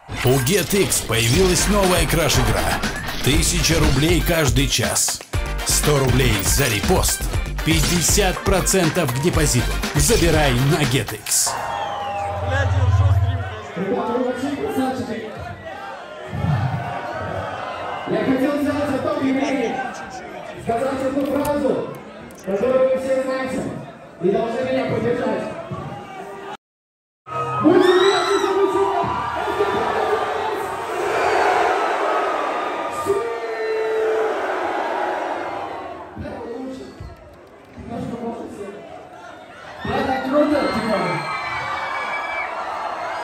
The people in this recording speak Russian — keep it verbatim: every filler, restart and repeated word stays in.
У GetX появилась новая краш-игра. Тысяча рублей каждый час. сто рублей за репост. пятьдесят процентов к депозиту. Забирай на GetX. Я хотел сделать одно объявление. Сказать одну фразу, которую вы все знаете. И должны меня поддержать.